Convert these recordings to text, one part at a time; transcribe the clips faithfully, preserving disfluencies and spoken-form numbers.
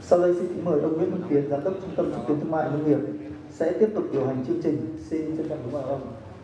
Sau đây xin kính mời ông Nguyễn Văn Tiến, Giám đốc Trung tâm Xúc tiến Thương mại Nông nghiệp sẽ tiếp tục điều hành chương trình. Xin trân trọng kính mời ông.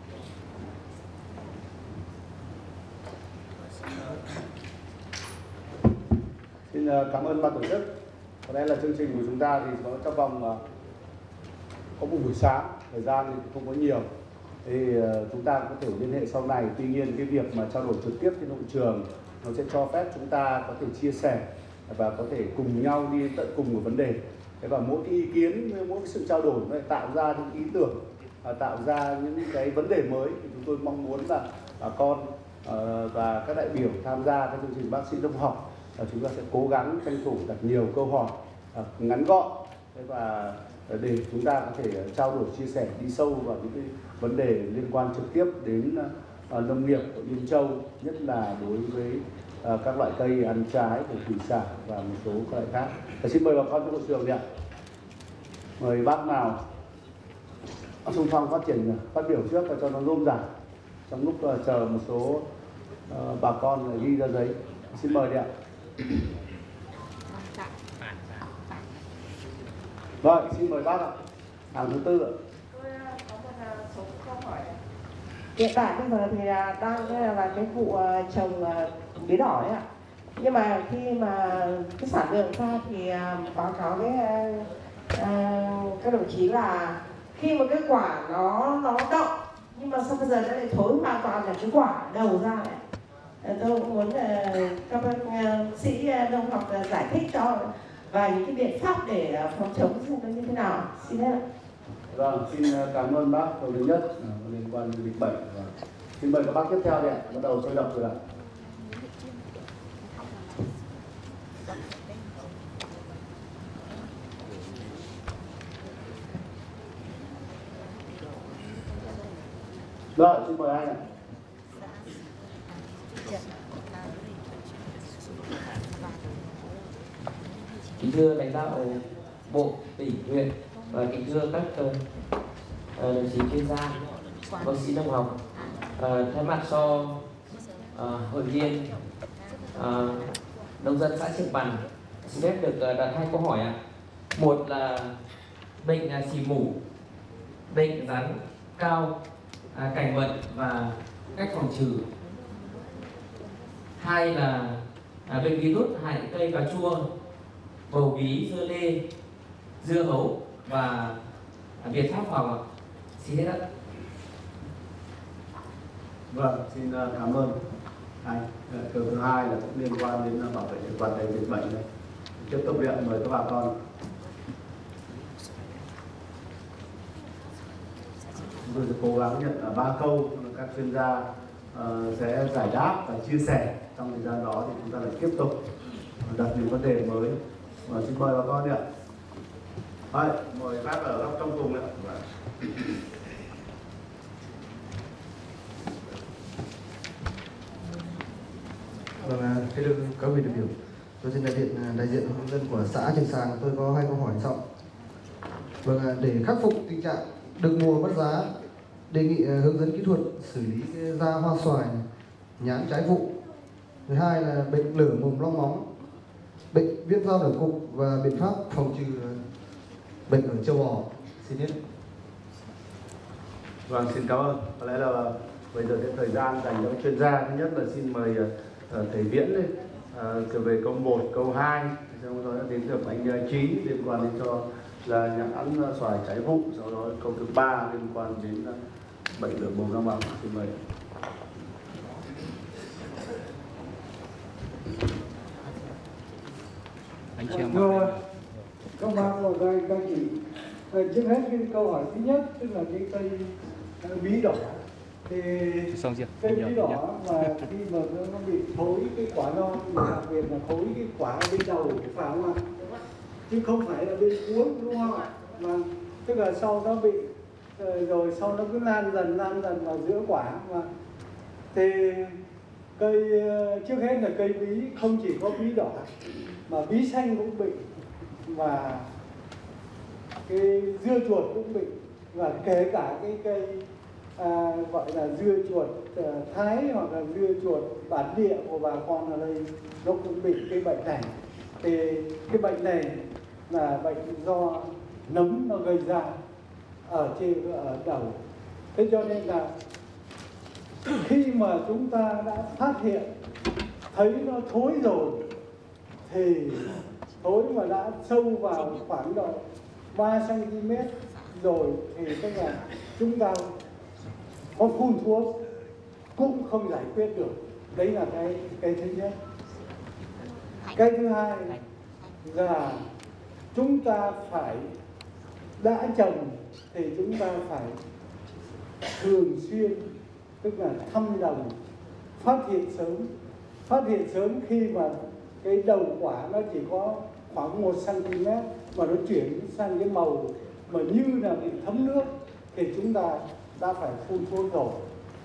Xin cảm ơn ban tổ chức. Có lẽ là chương trình của chúng ta thì có trong vòng có một buổi sáng, thời gian thì không có nhiều. Thì chúng ta có thể liên hệ sau này. Tuy nhiên cái việc mà trao đổi trực tiếp trên hội trường nó sẽ cho phép chúng ta có thể chia sẻ và có thể cùng nhau đi tận cùng một vấn đề. Thế và mỗi cái ý kiến, mỗi cái sự trao đổi nó tạo ra những ý tưởng, tạo ra những cái vấn đề mới. Thì chúng tôi mong muốn là bà con và các đại biểu tham gia các chương trình Bác sĩ Nông học, chúng ta sẽ cố gắng tranh thủ đặt nhiều câu hỏi ngắn gọn và để chúng ta có thể trao đổi, chia sẻ, đi sâu vào những cái vấn đề liên quan trực tiếp đến nông nghiệp ở Yên Châu, nhất là đối với các loại cây ăn trái của thủy sản và một số các loại khác. Và xin mời bà con trong hội trường ạ. Mời bác nào xung phong phát triển phát biểu trước và cho nó rôm rả trong lúc chờ một số uh, bà con ghi ra giấy. Xin mời đi ạ. Rồi, xin mời bác ạ. Hàng thứ tư ạ. Tôi có một số câu hỏi. Hiện tại bây giờ thì đang là cái vụ trồng bí đỏ ấy ạ. Nhưng mà khi mà cái sản lượng ra thì báo cáo với các đồng chí là khi mà cái quả nó nó đậu, nhưng mà sao bây giờ nó lại thối hoàn toàn là cái quả đầu ra này. Tôi cũng muốn các bác sĩ nông học giải thích cho và những cái biện pháp để phòng chống xem nó như thế nào. Xin hết ạ. Vâng, xin cảm ơn bác. Câu thứ nhất liên quan đến dịch bệnh. Xin mời các bác tiếp theo đi ạ. Bắt đầu sôi động rồi ạ. Rồi, xin mời anh ạ. Kính thưa lãnh đạo bộ, tỉnh, huyện và kính thưa các uh, đồng chí chuyên gia, bác sĩ nông học, uh, thay mặt cho uh, hội viên uh, nông dân xã Trường Bằng, xin phép được uh, đặt hai câu hỏi ạ. Một là bệnh uh, xì mủ, bệnh rắn cao, uh, cảnh bệnh và cách phòng trừ. Hai là uh, bệnh virus hại cây cà chua, bầu bí, dưa lê, dưa hấu và biện pháp phòng ạ. Xin hết ạ. Vâng, xin cảm ơn anh. Câu thứ hai là cũng liên quan đến bảo vệ thực vật, dịch bệnh này. Tiếp tục điện mời các bà con. Chúng tôi sẽ cố gắng nhận ba câu các chuyên gia uh, sẽ giải đáp và chia sẻ. Trong thời gian đó thì chúng ta lại tiếp tục đặt những vấn đề mới. Và xin mời bà con ạ. Rồi, mời bác ở góc trong cùng ạ. Vâng, thưa các vị đại biểu, tôi xin đại diện đại diện nông dân của xã Trường Sàng, tôi có hai câu hỏi sau. Vâng, để khắc phục tình trạng được mùa mất giá, đề nghị hướng dẫn kỹ thuật xử lý da hoa xoài, nhãn trái vụ. Thứ hai là bệnh lở mồm long móng, bệnh viêm da nở cục và biện pháp phòng trừ bệnh ở châu bò. Xin hết. Vâng, xin cảm ơn. Có lẽ là bây giờ cái thời gian dành cho các chuyên gia. Thứ nhất là xin mời uh, thầy Viễn đi, uh, về câu một, câu hai, sau đó đến được anh Trí liên quan đến cho là nhãn xoài trái vụ, sau đó câu thứ ba liên quan đến uh, bệnh lở mồm long móng. Xin mời. Anh Thưa các bác và các anh, các chị, trước hết cái câu hỏi thứ nhất tức là cái cây bí đỏ thì cây bí đỏ mà khi mà nó bị thối cái quả non, đặc biệt là thối cái quả bên đầu của phải không ạ, chứ không phải là bên cuối, đúng không ạ? Mà tức là sau nó bị rồi sau nó cứ lan dần lan dần vào giữa quả mà thì cây trước hết là cây bí không chỉ có bí đỏ mà bí xanh cũng bị và cái dưa chuột cũng bị, và kể cả cái cây à, gọi là dưa chuột uh, Thái hoặc là dưa chuột bản địa của bà con ở đây nó cũng bị cái bệnh này. Thì cái bệnh này là bệnh do nấm nó gây ra ở trên ở đầu. Thế cho nên là khi mà chúng ta đã phát hiện thấy nó thối rồi thì thối mà đã sâu vào khoảng độ ba xăng ti mét rồi thì tức là chúng ta có phun thuốc cũng không giải quyết được. Đấy là cái cái thứ nhất. Cái thứ hai là chúng ta phải đã trồng thì chúng ta phải thường xuyên, tức là thăm đồng, phát hiện sớm. Phát hiện sớm khi mà cái đầu quả nó chỉ có khoảng một xăng ti mét mà nó chuyển sang cái màu mà như là bị thấm nước thì chúng ta đã phải phun thuốc rồi.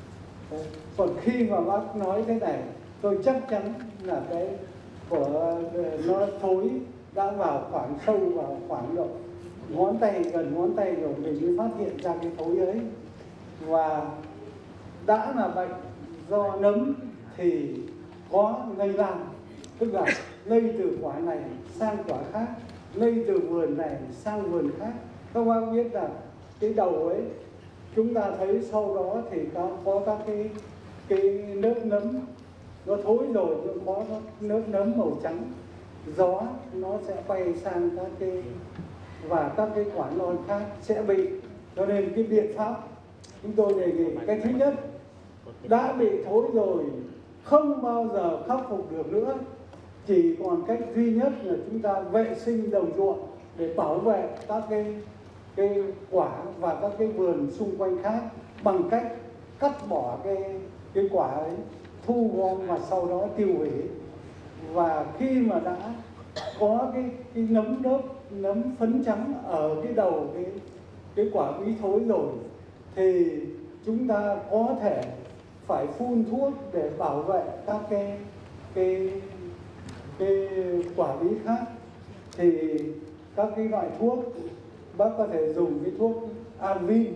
Còn khi mà bác nói thế này, tôi chắc chắn là cái của nó thối đã vào khoảng sâu vào khoảng độ ngón tay, gần ngón tay rồi mình mới phát hiện ra cái thối ấy. Và đã là bệnh do nấm thì có lây lan, tức là lây từ quả này sang quả khác, lây từ vườn này sang vườn khác. Các bác biết là cái đầu ấy chúng ta thấy sau đó thì có, có các cái cái lớp nấm nó thối rồi, nó có lớp nấm màu trắng, gió nó sẽ bay sang các cái và các cái quả non khác sẽ bị. Cho nên cái biện pháp chúng tôi đề nghị, cái thứ nhất, đã bị thối rồi không bao giờ khắc phục được nữa, chỉ còn cách duy nhất là chúng ta vệ sinh đồng ruộng để bảo vệ các cái cái quả và các cái vườn xung quanh khác bằng cách cắt bỏ cái cái quả ấy, thu gom và sau đó tiêu hủy. Và khi mà đã có cái cái nấm lớp nấm phấn trắng ở cái đầu cái cái quả bí thối rồi thì chúng ta có thể phải phun thuốc để bảo vệ các cái cái cái quả bí khác. Thì các cái loại thuốc bác có thể dùng cái thuốc Anvin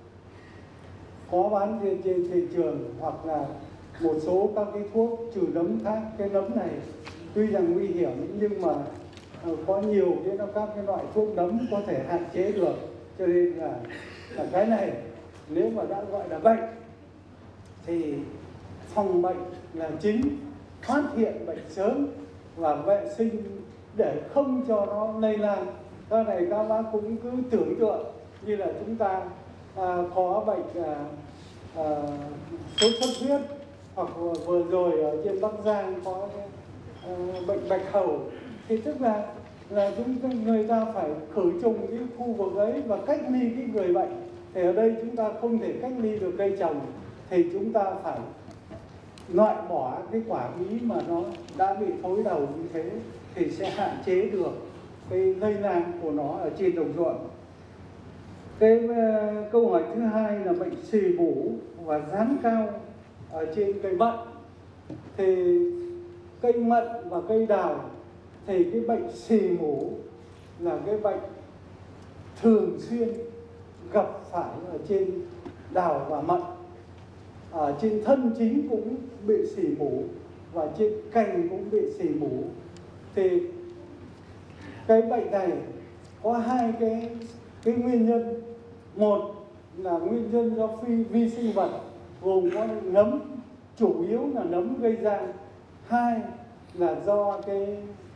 có bán trên, trên thị trường, hoặc là một số các cái thuốc trừ nấm khác. Cái nấm này tuy rằng nguy hiểm nhưng mà uh, có nhiều cái các cái loại thuốc nấm có thể hạn chế được. Cho nên là, là cái này nếu mà đã gọi là bệnh thì phòng bệnh là chính, phát hiện bệnh sớm và vệ sinh để không cho nó lây lan. Cái này các bác cũng cứ tưởng tượng như là chúng ta à, có bệnh à, à, sốt xuất huyết, hoặc vừa rồi ở trên Bắc Giang có à, bệnh bạch hầu, thì tức là là chúng người ta phải khử trùng cái khu vực ấy và cách ly cái người bệnh. Thì ở đây chúng ta không thể cách ly được cây trồng thì chúng ta phải loại bỏ cái quả bí mà nó đã bị thối đầu như thế thì sẽ hạn chế được cái lây lan của nó ở trên đồng ruộng. Cái uh, câu hỏi thứ hai là bệnh xì mủ và rán cao ở trên cây mận. Thì cây mận và cây đào thì cái bệnh xì mủ là cái bệnh thường xuyên gặp phải ở trên đào và mận. Ở trên thân chính cũng bị xì mủ và trên cành cũng bị xì mủ. Thì cái bệnh này có hai cái cái nguyên nhân. Một là nguyên nhân do phi vi sinh vật gồm có nấm, chủ yếu là nấm gây ra. Hai là do cái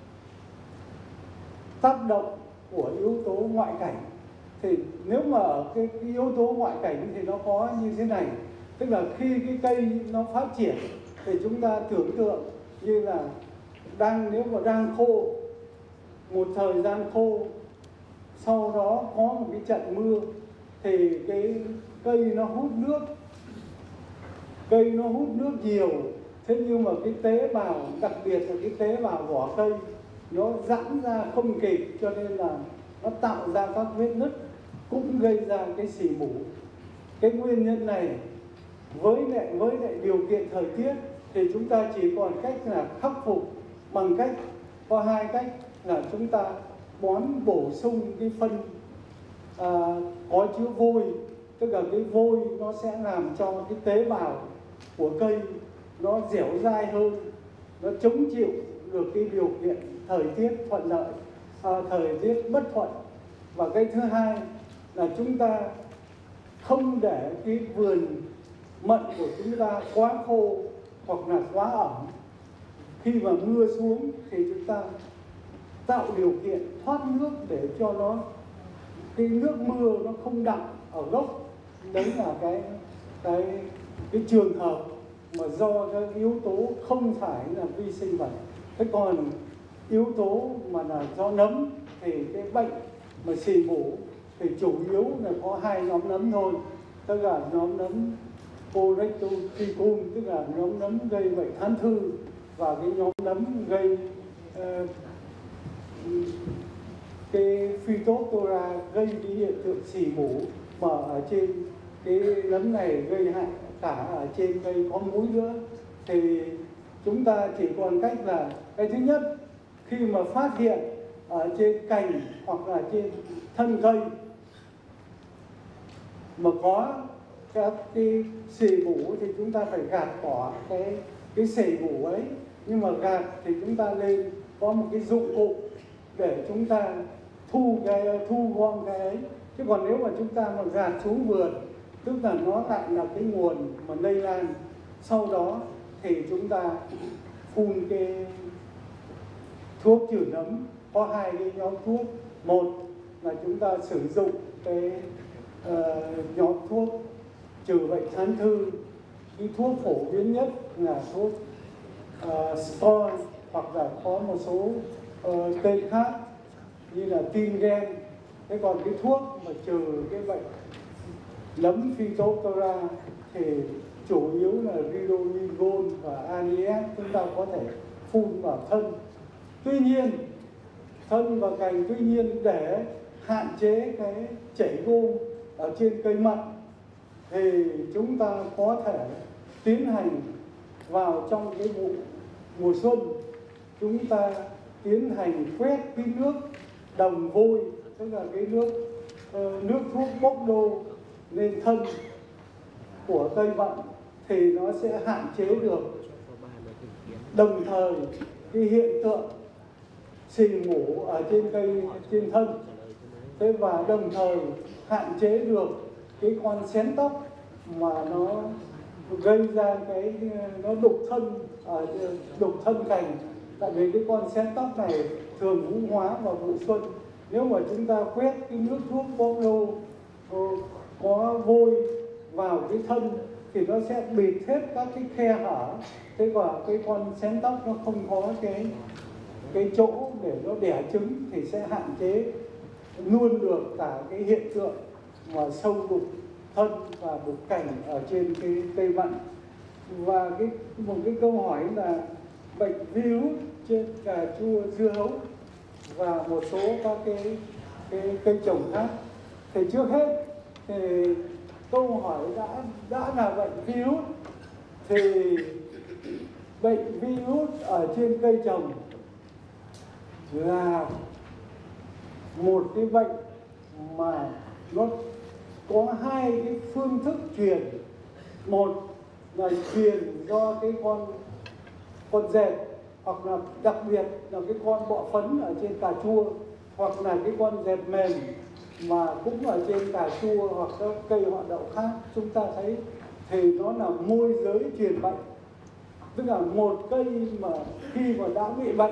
tác động của yếu tố ngoại cảnh. Thì nếu mà ở cái, cái yếu tố ngoại cảnh thì nó có như thế này, tức là khi cái cây nó phát triển thì chúng ta tưởng tượng như là đang nếu mà đang khô, một thời gian khô, sau đó có một cái trận mưa thì cái cây nó hút nước, cây nó hút nước nhiều. Thế nhưng mà cái tế bào, đặc biệt là cái tế bào vỏ cây, nó giãn ra không kịp, cho nên là nó tạo ra các vết nứt, cũng gây ra cái xì mủ. Cái nguyên nhân này với lại với lại điều kiện thời tiết thì chúng ta chỉ còn cách là khắc phục bằng cách có hai cách là chúng ta bón bổ sung cái phân à, có chứa vôi, tức là cái vôi nó sẽ làm cho cái tế bào của cây nó dẻo dai hơn, nó chống chịu được cái điều kiện thời tiết thuận lợi. à, thời tiết bất thuận. Và cái thứ hai là chúng ta không để cái vườn mận của chúng ta quá khô hoặc là quá ẩm. Khi mà mưa xuống thì chúng ta tạo điều kiện thoát nước để cho nó, cái nước mưa nó không đọng ở gốc. Đấy là cái cái cái trường hợp mà do cái yếu tố không phải là vi sinh vật. Thế còn yếu tố mà là do nấm thì cái bệnh mà xì mủ thì chủ yếu là có hai nhóm nấm thôi, tức là nhóm nấm Correctotrichum, tức là nhóm nấm gây bệnh thán thư, và cái nhóm nấm gây uh, cái Phytophthora gây cái hiện tượng xì mủ, mà ở trên cái nấm này gây hại cả ở trên cây có múi nữa. Thì chúng ta chỉ còn cách là cái thứ nhất, khi mà phát hiện ở trên cành hoặc là trên thân cây mà có các cái xì mủ thì chúng ta phải gạt bỏ cái cái xì mủ ấy. Nhưng mà gạt thì chúng ta nên có một cái dụng cụ để chúng ta thu cái thu gom cái ấy. Chứ còn nếu mà chúng ta mà gạt xuống vườn, tức là nó lại là cái nguồn mà lây lan. Sau đó thì chúng ta phun cái thuốc trừ nấm. Có hai cái nhóm thuốc. Một là chúng ta sử dụng cái uh, nhóm thuốc trừ bệnh thán thư. Cái thuốc phổ biến nhất là thuốc uh, Spor, hoặc là có một số uh, tên khác như là Tingen. Thế còn cái thuốc mà trừ cái bệnh nấm Phytophthora thì chủ yếu là Ridonigol và Anies, chúng ta có thể phun vào thân. Tuy nhiên, thân và cành, tuy nhiên để hạn chế cái chảy gôm ở trên cây mận thì chúng ta có thể tiến hành vào trong cái vụ mùa xuân, chúng ta tiến hành quét cái nước đồng vôi, tức là cái nước uh, nước thuốc bốc đô lên thân của cây mận, thì nó sẽ hạn chế được đồng thời cái hiện tượng xì mủ ở trên cây, trên thân. Thế và đồng thời hạn chế được cái con xén tóc mà nó gây ra cái nó đục thân ở đục thân cành. Tại vì cái con xén tóc này thường vũ hóa vào vụ xuân. Nếu mà chúng ta quét cái nước thuốc bốc lô có vôi vào cái thân thì nó sẽ bịt hết các cái khe hở. Thế và cái con xén tóc nó không có cái cái chỗ để nó đẻ trứng thì sẽ hạn chế luôn được cả cái hiện tượng mà sâu đục thân và đục cành ở trên cái cây mận. Và cái một cái câu hỏi là bệnh virus trên cà chua, dưa hấu và một số các cái, cái cây trồng khác. Thì trước hết thì câu hỏi đã đã là bệnh virus thì bệnh virus ở trên cây trồng là một cái bệnh mà nó có hai cái phương thức truyền. Một là truyền do cái con con dẹt, hoặc là đặc biệt là cái con bọ phấn ở trên cà chua, hoặc là cái con dẹt mềm mà cũng ở trên cà chua hoặc các cây họ đậu khác. Chúng ta thấy thì nó là môi giới truyền bệnh, tức là một cây mà khi mà đã bị bệnh,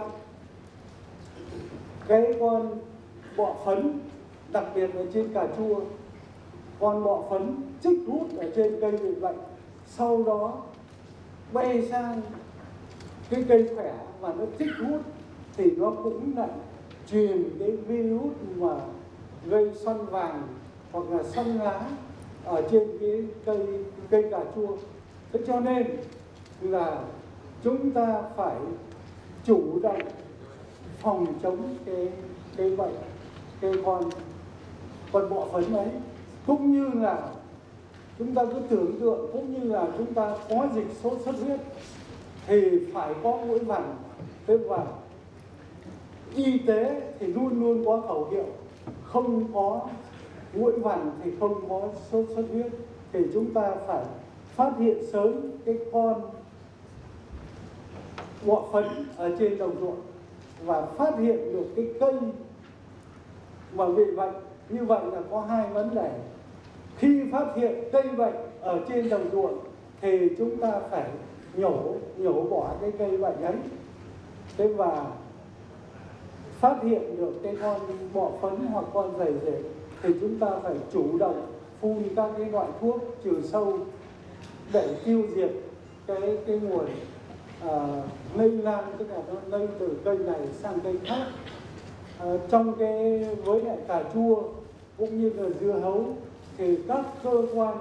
cái con bọ phấn đặc biệt ở trên cà chua, con bọ phấn chích hút ở trên cây bị bệnh, sau đó bay sang cái cây khỏe mà nó chích hút thì nó cũng lại truyền cái virus mà gây xoăn vàng hoặc là xoăn lá ở trên cái cây cây cà chua. Thế cho nên là chúng ta phải chủ động phòng chống cái cái bệnh, cái con con bọ phấn ấy. Cũng như là chúng ta cứ tưởng tượng, cũng như là chúng ta có dịch sốt xuất huyết thì phải có mũi vằn. Thế và y tế thì luôn luôn có khẩu hiệu, không có mũi vằn thì không có sốt xuất huyết. Thì chúng ta phải phát hiện sớm cái con bọ phấn ở trên đồng ruộng và phát hiện được cái cây mà bị bệnh. Như vậy là có hai vấn đề. Khi phát hiện cây bệnh ở trên đồng ruộng thì chúng ta phải nhổ nhổ bỏ cái cây bệnh ấy. Thế và phát hiện được cái con bọ phấn hoặc con rầy rễ thì chúng ta phải chủ động phun các cái loại thuốc trừ sâu để tiêu diệt cái cái nguồn à, lây lan, tức là nó lây từ cây này sang cây khác. À, trong cái với lại cà chua cũng như là dưa hấu thì các cơ quan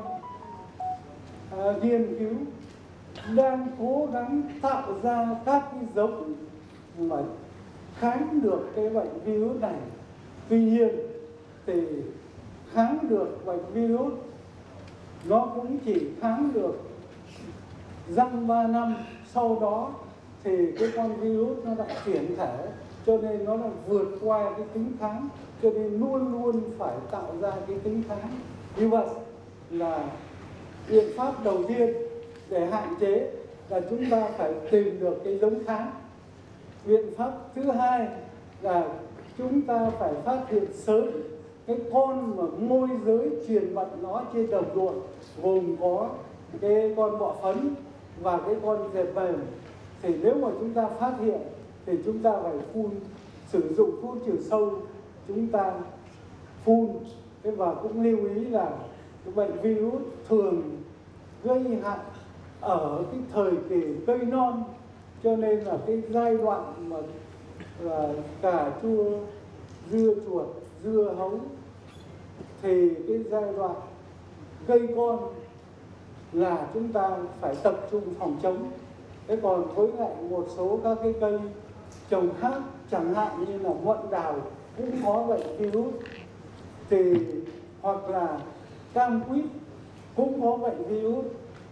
à, nghiên cứu đang cố gắng tạo ra các cái giống mà kháng được cái bệnh virus này. Tuy nhiên thì kháng được bệnh virus nó cũng chỉ kháng được dăm ba năm, sau đó thì cái con virus nó đã chuyển thể, cho nên nó đã vượt qua cái tính kháng, cho nên luôn luôn phải tạo ra cái tính kháng. Như vậy là biện pháp đầu tiên để hạn chế là chúng ta phải tìm được cái giống kháng. Biện pháp thứ hai là chúng ta phải phát hiện sớm cái con mà môi giới truyền bệnh nó trên đồng ruộng, gồm có cái con bọ phấn và cái con dẹp mềm. Thì nếu mà chúng ta phát hiện thì chúng ta phải phun, sử dụng thuốc trừ sâu, chúng ta phun. Thế và cũng lưu ý là cái bệnh virus thường gây hại ở cái thời kỳ cây non, cho nên là cái giai đoạn mà là cà chua, dưa chuột, dưa hấu thì cái giai đoạn cây con là chúng ta phải tập trung phòng chống. Thế còn với lại một số các cái cây trồng khác, chẳng hạn như là mận đào cũng có bệnh virus, thì hoặc là cam quýt cũng có bệnh virus,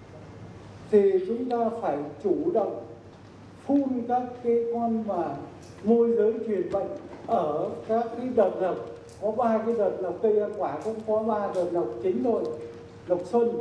thì chúng ta phải chủ động phun các cái con mà môi giới truyền bệnh ở các cái đợt lộc. Có ba cái đợt lộc cây ăn quả, cũng có ba đợt lộc chính thôi: lộc xuân,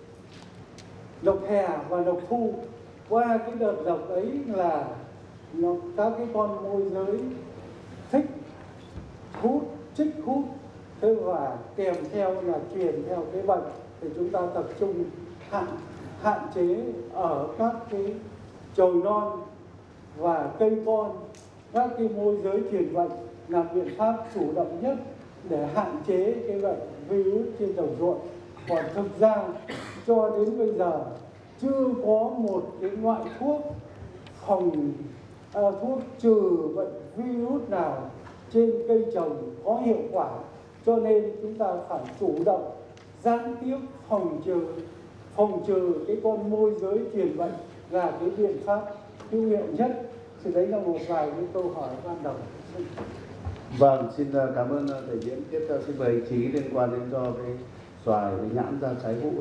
lộc hè và lộc thu. Qua cái đợt lộc ấy là nó, các cái con môi giới thích hút, trích hút, thế và kèm theo là truyền theo cái bệnh, thì chúng ta tập trung hạn hạn chế ở các cái chồi non và cây con, các cái môi giới truyền bệnh là biện pháp chủ động nhất để hạn chế cái bệnh virus trên đồng ruộng. Còn thực ra cho đến bây giờ chưa có một cái loại thuốc phòng à, thuốc trừ bệnh virus nào trên cây trồng có hiệu quả, cho nên chúng ta phải chủ động gián tiếp phòng trừ phòng trừ cái con môi giới truyền bệnh là cái biện pháp hữu hiệu nhất. Thì đấy là một vài cái câu hỏi ban đầu. Vâng, xin cảm ơn thầy Diễn. Tiếp theo xin mời trí liên quan đến cho cái xoài với nhãn ra trái vụ.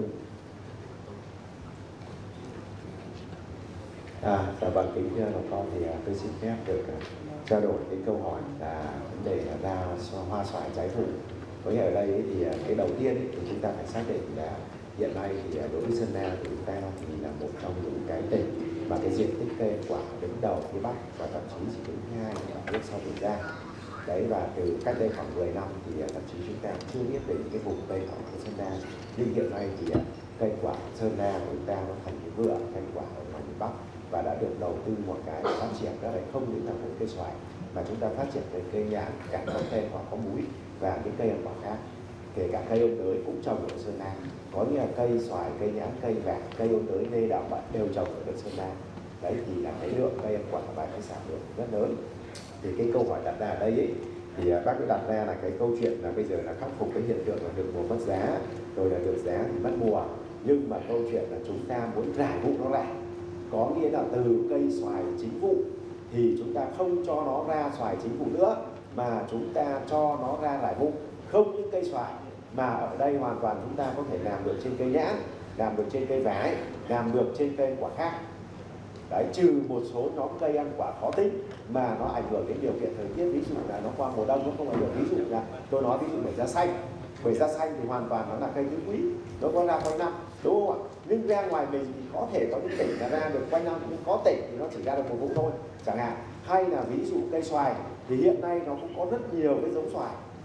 À, dạ vâng, kính thưa bà con, thì tôi xin phép được trao đổi cái câu hỏi là vấn đề là ra hoa xoài trái vụ. Với ở đây thì cái đầu tiên thì chúng ta phải xác định là hiện nay thì đối với Sơn La của chúng ta thì là một trong những cái tỉnh mà cái diện tích cây quả đứng đầu phía Bắc và thậm chí chỉ đứng thứ hai ở nước sau Tiền Giang. Đấy, và từ cách đây khoảng mười năm thì thậm chí chúng ta chưa biết về những cái vùng cây ở Sơn La. Nhưng hiện nay thì cây quả Sơn La của chúng ta nó thành cái vựa cây quả ở ngoài miền Bắc và đã được đầu tư một cái phát triển đó là không những là một cây xoài mà chúng ta phát triển về cây nhãn, cả có cây hoặc có múi và cái cây ăn quả khác, kể cả cây ôn đới cũng trồng ở Sơn La. Có nghĩa là cây xoài, cây nhãn, cây vàng, cây ôn đới, lê đạo mận đều trồng ở đất Sơn La. Đấy thì là cái lượng cây ăn quả và cái sản lượng rất lớn. Thì cái câu hỏi đặt ra ở đây ấy, thì bác cứ đặt ra là cái câu chuyện là bây giờ là khắc phục cái hiện tượng là được mùa mất giá, rồi là được giá thì mất mùa. Nhưng mà câu chuyện là chúng ta muốn rải vụ nó lại, có nghĩa là từ cây xoài chính vụ thì chúng ta không cho nó ra xoài chính vụ nữa, mà chúng ta cho nó ra rải vụ. Không những cây xoài mà ở đây hoàn toàn chúng ta có thể làm được trên cây nhãn, làm được trên cây vải, làm được trên cây quả khác. Đấy, trừ một số nhóm cây ăn quả khó tính mà nó ảnh hưởng đến điều kiện thời tiết, ví dụ là nó qua mùa đông nó không ảnh hưởng. Ví dụ là tôi nói ví dụ bưởi da xanh, bưởi da xanh thì hoàn toàn nó là cây tứ quý, nó có ra quanh năm, đúng không ạ? Nhưng ra ngoài mình thì có thể có những tỉnh là ra được quanh năm, nhưng có tỉnh thì nó chỉ ra được một vụ thôi chẳng hạn. Hay là ví dụ cây xoài thì hiện nay nó cũng có rất nhiều cái giống xoài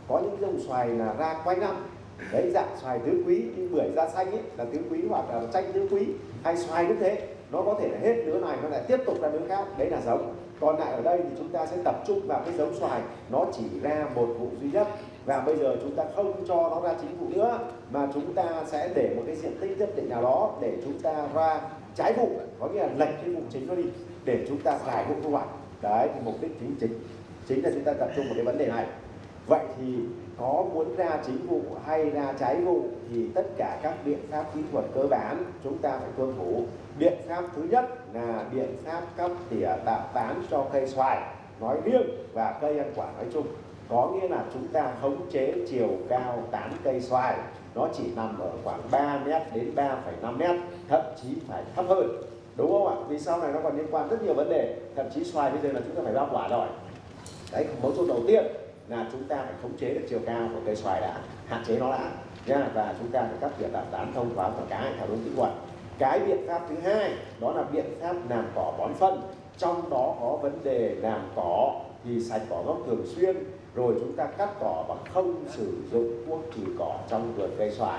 có những dòng xoài là ra quanh năm, đấy dạng xoài tứ quý như bưởi da xanh ấy là tứ quý, hoặc là chanh tứ quý, hay xoài cũng thế, nó có thể là hết lứa này nó lại tiếp tục ra lứa khác, đấy là giống. Còn lại ở đây thì chúng ta sẽ tập trung vào cái giống xoài nó chỉ ra một vụ duy nhất, và bây giờ chúng ta không cho nó ra chính vụ nữa, mà chúng ta sẽ để một cái diện tích nhất định nào đó để chúng ta ra trái vụ, có nghĩa là lệch cái vụ chính nó đi để chúng ta giải vụ thu hoạch. Đấy thì mục đích chính chính chính là chúng ta tập trung vào cái vấn đề này. Vậy thì có muốn ra chính vụ hay ra trái vụ thì tất cả các biện pháp kỹ thuật cơ bản chúng ta phải tuân thủ. Biện pháp thứ nhất là biện pháp cắt tỉa tạo tán cho cây xoài nói riêng và cây ăn quả nói chung. Có nghĩa là chúng ta khống chế chiều cao tán cây xoài, nó chỉ nằm ở khoảng ba mét đến ba phẩy năm mét, thậm chí phải thấp hơn. Đúng không ạ? Vì sau này nó còn liên quan rất nhiều vấn đề. Thậm chí xoài bây giờ là chúng ta phải ra quả rồi. Đấy, mấu chốt đầu tiên là chúng ta phải khống chế được chiều cao của cây xoài đã, hạn chế nó đã nha, và chúng ta phải cắt tỉa tạo tán thông thoáng và cái theo đúng kỹ thuật. Cái biện pháp thứ hai đó là biện pháp làm cỏ bón phân. Trong đó có vấn đề làm cỏ thì sạch cỏ gốc thường xuyên, rồi chúng ta cắt cỏ và không sử dụng thuốc trừ cỏ trong vườn cây xoài.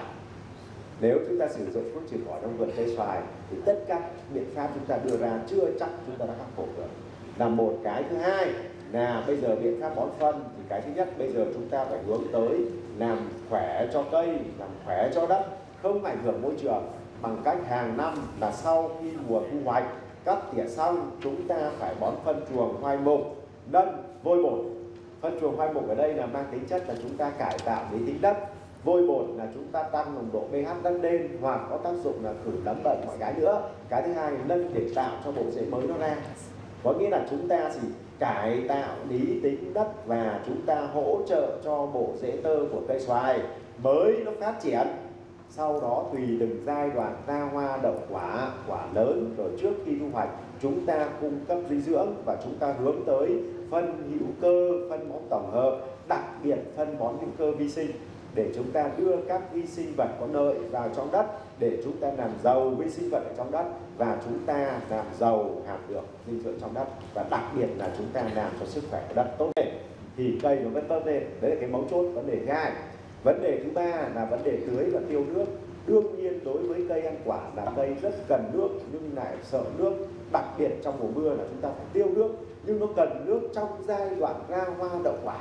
Nếu chúng ta sử dụng thuốc trừ cỏ trong vườn cây xoài thì tất cả biện pháp chúng ta đưa ra chưa chắc chúng ta đã khắc phục được. Là một cái thứ hai là bây giờ biện pháp bón phân thì cái thứ nhất bây giờ chúng ta phải hướng tới làm khỏe cho cây, làm khỏe cho đất, không ảnh hưởng môi trường, bằng cách hàng năm là sau khi mùa thu hoạch cắt tỉa xong chúng ta phải bón phân chuồng hoai mục, nân, vôi bột. Phân chuồng hoai mục ở đây là mang tính chất là chúng ta cải tạo lý tính đất, vôi bột là chúng ta tăng nồng độ pH đất lên hoặc có tác dụng là khử nấm bệnh mọi cái nữa. Cái thứ hai là nân để tạo cho bộ rễ mới nó ra, có nghĩa là chúng ta chỉ cải tạo lý tính đất và chúng ta hỗ trợ cho bộ rễ tơ của cây xoài mới nó phát triển. Sau đó tùy từng giai đoạn ra hoa đậu quả, quả lớn, rồi trước khi thu hoạch chúng ta cung cấp dinh dưỡng và chúng ta hướng tới phân hữu cơ, phân bón tổng hợp, đặc biệt phân bón hữu cơ vi sinh để chúng ta đưa các vi sinh vật có lợi vào trong đất để chúng ta làm giàu vi sinh vật ở trong đất và chúng ta làm giàu hàm lượng dinh dưỡng trong đất, và đặc biệt là chúng ta làm cho sức khỏe của đất tốt lên thì cây nó vẫn tốt lên. Đấy là cái mấu chốt vấn đề thứ hai. Vấn đề thứ ba là vấn đề tưới và tiêu nước. Đương nhiên đối với cây ăn quả là cây rất cần nước nhưng lại sợ nước, đặc biệt trong mùa mưa là chúng ta phải tiêu nước, nhưng nó cần nước trong giai đoạn ra hoa đậu quả.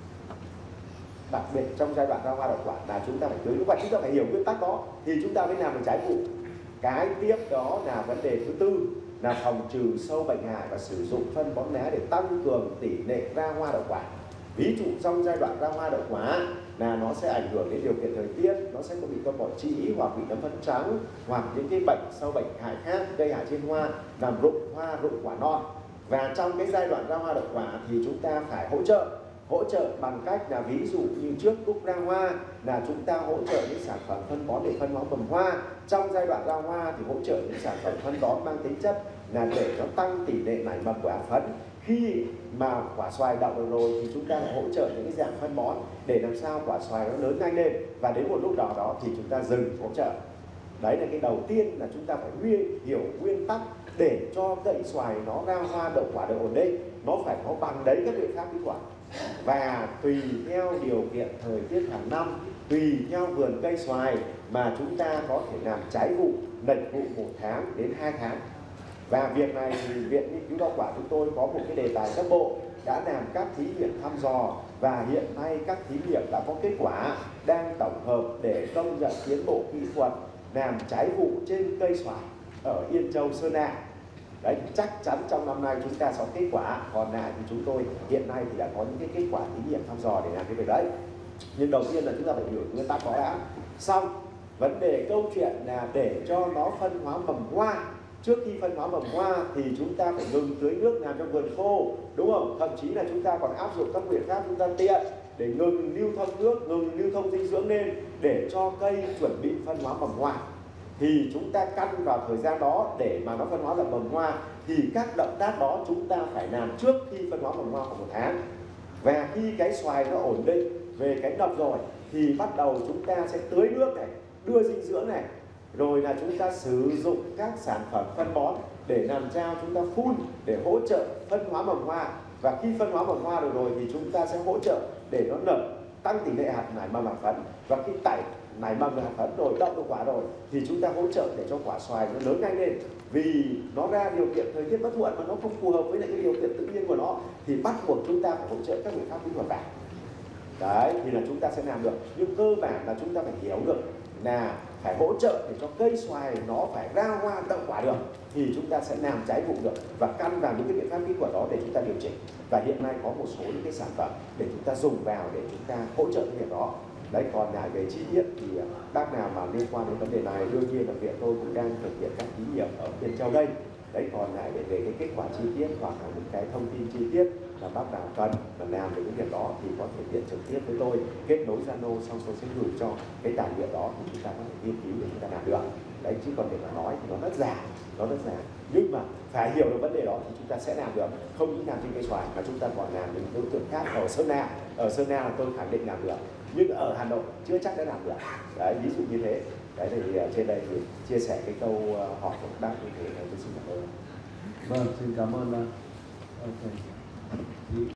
Đặc biệt trong giai đoạn ra hoa đậu quả là chúng ta phải tưới nước, và chúng ta phải hiểu nguyên tắc đó thì chúng ta mới làm được trái vụ. Cái tiếp đó là vấn đề thứ tư là phòng trừ sâu bệnh hại và sử dụng phân bón lá để tăng cường tỷ lệ ra hoa đậu quả. Ví dụ trong giai đoạn ra hoa đậu quả là nó sẽ ảnh hưởng đến điều kiện thời tiết, nó sẽ có bị con bọ trĩ hoặc bị nấm phấn trắng hoặc những cái bệnh sâu bệnh hại khác gây hại trên hoa, làm rụng hoa, rụng quả non. Và trong cái giai đoạn ra hoa đậu quả thì chúng ta phải hỗ trợ hỗ trợ bằng cách là ví dụ như trước lúc ra hoa là chúng ta hỗ trợ những sản phẩm phân bón để phân bón mầm hoa. Trong giai đoạn ra hoa thì hỗ trợ những sản phẩm phân bón mang tính chất là để nó tăng tỷ lệ nảy mầm của hạt phấn. Khi mà quả xoài đậu được rồi thì chúng ta hỗ trợ những cái dạng phân bón để làm sao quả xoài nó lớn nhanh lên, và đến một lúc nào đó thì chúng ta dừng hỗ trợ. Đấy là cái đầu tiên là chúng ta phải nguyên, hiểu nguyên tắc để cho cây xoài nó ra hoa đậu quả được ổn định, nó phải có bằng đấy các biện pháp kỹ thuật. Và tùy theo điều kiện thời tiết hàng năm, tùy theo vườn cây xoài mà chúng ta có thể làm trái vụ, lệch vụ một tháng đến hai tháng. Và việc này thì Viện Nghiên cứu Rau quả chúng tôi có một cái đề tài cấp bộ đã làm các thí nghiệm thăm dò, và hiện nay các thí nghiệm đã có kết quả đang tổng hợp để công nhận tiến bộ kỹ thuật làm trái vụ trên cây xoài ở Yên Châu, Sơn La. Đấy, chắc chắn trong năm nay chúng ta sẽ có kết quả. Còn lại thì chúng tôi hiện nay thì đã có những cái kết quả thí nghiệm thăm dò để làm cái việc đấy. Nhưng đầu tiên là chúng ta phải hiểu nguyên tắc đó đã. Xong, vấn đề câu chuyện là để cho nó phân hóa mầm hoa. Trước khi phân hóa mầm hoa thì chúng ta phải ngừng tưới nước làm cho vườn khô, đúng không? Thậm chí là chúng ta còn áp dụng các biện pháp chúng ta tiện để ngừng lưu thông nước, ngừng lưu thông dinh dưỡng lên để cho cây chuẩn bị phân hóa mầm hoa. Thì chúng ta căn vào thời gian đó để mà nó phân hóa thành mầm hoa thì các động tác đó chúng ta phải làm trước khi phân hóa mầm hoa khoảng một tháng. Và khi cái xoài nó ổn định về cái nọc rồi thì bắt đầu chúng ta sẽ tưới nước này, đưa dinh dưỡng này, rồi là chúng ta sử dụng các sản phẩm phân bón để làm sao chúng ta phun để hỗ trợ phân hóa mầm hoa. Và khi phân hóa mầm hoa được rồi thì chúng ta sẽ hỗ trợ để nó nở tăng tỷ lệ hạt nảy mầm hạt phấn, và khi tẩy nảy mầm hạt phấn rồi đậu được quả rồi thì chúng ta hỗ trợ để cho quả xoài nó lớn nhanh lên, vì nó ra điều kiện thời tiết bất thuận mà nó không phù hợp với lại cái điều kiện tự nhiên của nó thì bắt buộc chúng ta phải hỗ trợ các biện pháp kỹ thuật vào. Đấy thì là chúng ta sẽ làm được, nhưng cơ bản là chúng ta phải hiểu được là phải hỗ trợ để cho cây xoài nó phải ra hoa đậu quả được thì chúng ta sẽ làm trái vụ được, và căn vào những cái biện pháp kỹ thuật đó để chúng ta điều chỉnh. Và hiện nay có một số những cái sản phẩm để chúng ta dùng vào để chúng ta hỗ trợ cái việc đó. Đấy, còn lại về chi tiết thì bác nào mà liên quan đến vấn đề này, đương nhiên là viện tôi cũng đang thực hiện các thí nghiệm ở Yên Châu đây. Đấy, còn lại về, về cái kết quả chi tiết hoặc là những cái thông tin chi tiết là bác nào cần mà làm về cái việc đó thì có thể điện trực tiếp với tôi, kết nối Zalo, xong tôi sẽ gửi cho cái tài liệu đó thì chúng ta có thể nghiên cứu để chúng ta làm được. Đấy, chứ còn để mà nói thì nó rất già, nó rất già. Nhưng mà phải hiểu được vấn đề đó thì chúng ta sẽ làm được, không những làm trên cây xoài mà chúng ta còn làm những đối tượng khác. Ở Sơn La, ở Sơn La là tôi khẳng định làm được, nhưng ở Hà Nội chưa chắc đã làm được. Đấy, ví dụ như thế. Đấy thì trên đây thì chia sẻ cái câu hỏi của bác như thế này, tôi xin cảm ơn. Vâng, xin cảm ơn. Okay.